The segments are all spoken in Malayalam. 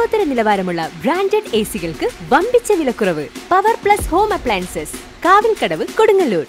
ലോകോത്തര നിലവാരമുള്ള ബ്രാൻഡഡ് എസികൾക്ക് വമ്പിച്ച വിലക്കുറവ്. Power plus home appliances, Kavilkadavu, Kodungallur.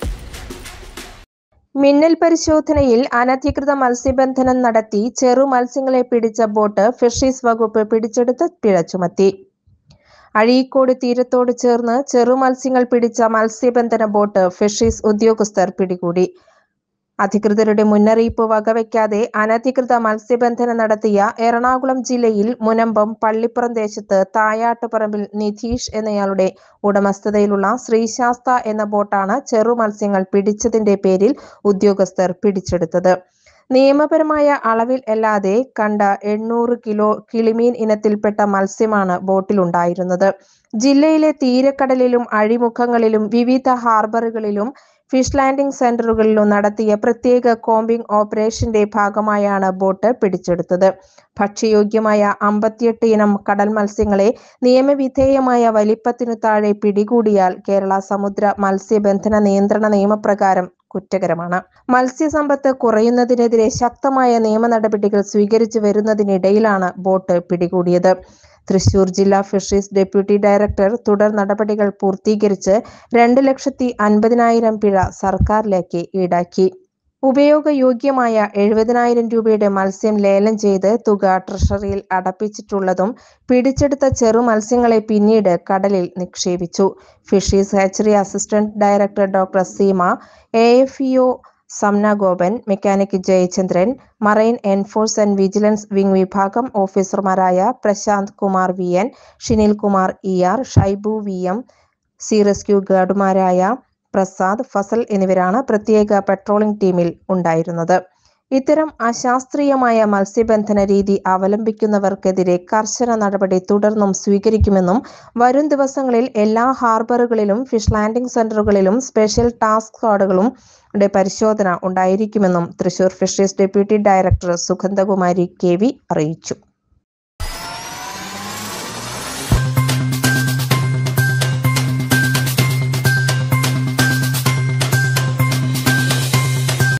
മിന്നൽ പരിശോധനയിൽ അനധികൃത മത്സ്യബന്ധനം നടത്തി ചെറു മത്സ്യങ്ങളെ പിടിച്ച ബോട്ട് ഫിഷറീസ് വകുപ്പ് പിടിച്ചെടുത്ത് പിഴ ചുമത്തി. അഴീക്കോട് തീരത്തോട് ചേർന്ന് ചെറു മത്സ്യങ്ങൾ പിടിച്ച മത്സ്യബന്ധന ബോട്ട് ഫിഷറീസ് ഉദ്യോഗസ്ഥർ പിടികൂടി. അധികൃതരുടെ മുന്നറിയിപ്പ് വകവയ്ക്കാതെ അനധികൃത മത്സ്യബന്ധനം നടത്തിയ എറണാകുളം ജില്ലയിൽ മുനമ്പം പള്ളിപ്പുറം ദേശത്ത് തായാട്ടുപറമ്പിൽ നിധീഷ് എന്നയാളുടെ ഉടമസ്ഥതയിലുള്ള ശ്രീശാസ്ത എന്ന ബോട്ടാണ് ചെറു മത്സ്യങ്ങൾ പിടിച്ചതിന്റെ പേരിൽ ഉദ്യോഗസ്ഥർ പിടിച്ചെടുത്തത്. നിയമപരമായ അളവിൽ അല്ലാതെ കണ്ട 800 കിലോ കിളിമീൻ ഇനത്തിൽപ്പെട്ട മത്സ്യമാണ് ബോട്ടിലുണ്ടായിരുന്നത്. ജില്ലയിലെ തീരക്കടലിലും അഴിമുഖങ്ങളിലും വിവിധ ഹാർബറുകളിലും ഫിഷ് ലാൻഡിംഗ് സെന്ററുകളിലും നടത്തിയ പ്രത്യേക കോമ്പിംഗ് ഓപ്പറേഷന്റെ ഭാഗമായാണ് ബോട്ട് പിടിച്ചെടുത്തത്. ഭക്ഷ്യയോഗ്യമായ 58 ഇനം കടൽ മത്സ്യങ്ങളെ നിയമവിധേയമായ വലിപ്പത്തിനു താഴെ പിടികൂടിയാൽ കേരള സമുദ്ര മത്സ്യബന്ധന നിയന്ത്രണ നിയമപ്രകാരം കുറ്റകരമാണ്. മത്സ്യസമ്പത്ത് കുറയുന്നതിനെതിരെ ശക്തമായ നിയമ നടപടികൾ സ്വീകരിച്ചു വരുന്നതിനിടയിലാണ് ബോട്ട് പിടികൂടിയത്. തൃശൂർ ജില്ലാ ഫിഷറീസ് ഡെപ്യൂട്ടി ഡയറക്ടർ തുടർ നടപടികൾ പൂർത്തീകരിച്ച് 2,50,000 പിഴ സർക്കാരിലേക്ക് ഈടാക്കി. ഉപയോഗയോഗ്യമായ 70,000 രൂപയുടെ മത്സ്യം ലേലം ചെയ്ത് തുക ട്രഷറിയിൽ അടപ്പിച്ചിട്ടുള്ളതും പിടിച്ചെടുത്ത ചെറു മത്സ്യങ്ങളെ പിന്നീട് കടലിൽ നിക്ഷേപിച്ചു. Fisheries hatchery assistant director doctor Seema, AFEO Samna Gopan, mechanic Jayachandran, marine enforce and vigilance wing വിഭാഗം ഓഫീസർമാരായ Prashanth Kumar VN, Shinil Kumar ER, Shaibu VM, sea rescue ഗാർഡുമാരായ പ്രസാദ്, ഫസൽ എന്നിവരാണ് പ്രത്യേക പെട്രോളിംഗ് ടീമിൽ ഉണ്ടായിരുന്നത്. ഇത്തരം അശാസ്ത്രീയമായ മത്സ്യബന്ധന രീതി അവലംബിക്കുന്നവർക്കെതിരെ കർശന നടപടി തുടർന്നും സ്വീകരിക്കുമെന്നും വരും ദിവസങ്ങളിൽ എല്ലാ ഹാർബറുകളിലും ഫിഷ് ലാൻഡിംഗ് സെന്ററുകളിലും സ്പെഷ്യൽ ടാസ്ക് സ്ക്വാഡുകളും പരിശോധന ഉണ്ടായിരിക്കുമെന്നും Thrissur fisheries deputy director Sugandhakumari KV അറിയിച്ചു.